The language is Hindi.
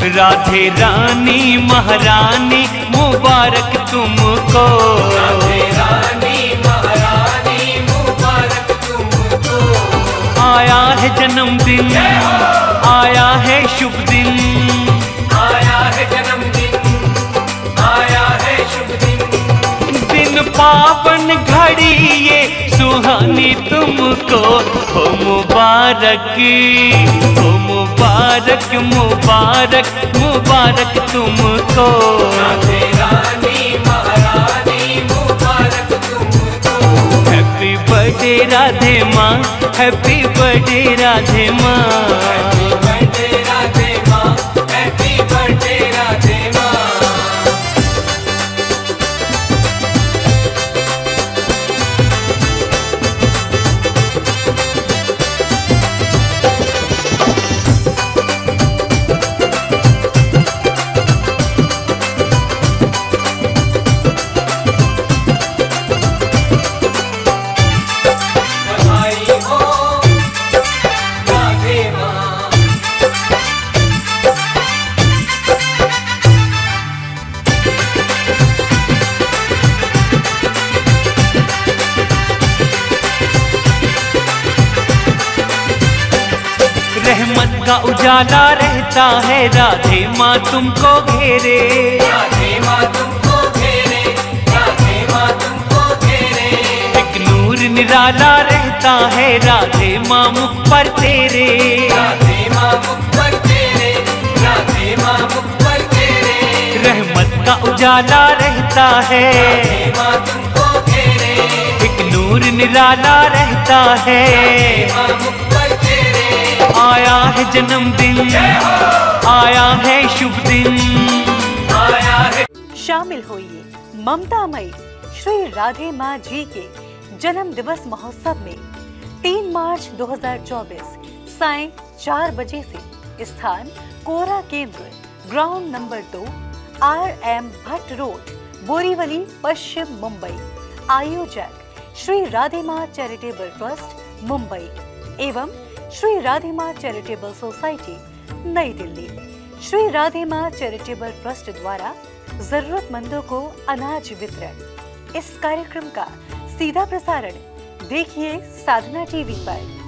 राधे रानी महारानी मुबारक तुमको, राधे रानी महारानी मुबारक तुमको। आया है जन्मदिन, आया है शुभ दिन, आया है जन्मदिन, आया है शुभ दिन। दिन पावन घड़ी ये सुहानी तुमको, हो मुबारक, हो मुबारक मुबारक मुबारक तुमको। राधे रानी महारानी मुबारक तुमको। हैप्पी बर्थडे राधे माँ, हैप्पी बर्थडे राधे माँ, हैप्पी बर्थडे राधे माँ, हैप्पी बर्थडे राधे माँ। बधाई हो राधे माँ। रहमत का उजाला रहता है राधे माँ तुमको घेरे, राधे माँ तुमको घेरे, राधे माँ तुमको घेरे। एक नूर निराला रहता है राधे माँ मुख पर तेरे, राधे माँ मुख पर तेरे, राधे माँ मुख पर तेरे। रहमत का उजाला रहता है, राधे माँ तुमको घेरे, एक नूर निराला रहता है। राधे माँ मुख पर तेरे। आया है जन्मदिन, आया है शुभ दिन, आया है। शामिल होइए ममतामयी श्री राधे माँ जी के जन्म दिवस महोत्सव में 3 मार्च 2024 सायं 4 बजे से। स्थान Kora Kendra, ground number 2, RM Bhatt road, Borivali, पश्चिम मुंबई। आयोजक श्री राधे माँ चैरिटेबल ट्रस्ट मुंबई एवं श्री राधे माँ चैरिटेबल सोसाइटी नई दिल्ली। श्री राधे माँ चैरिटेबल ट्रस्ट द्वारा जरूरतमंदों को अनाज वितरण। इस कार्यक्रम का सीधा प्रसारण देखिए साधना टीवी पर।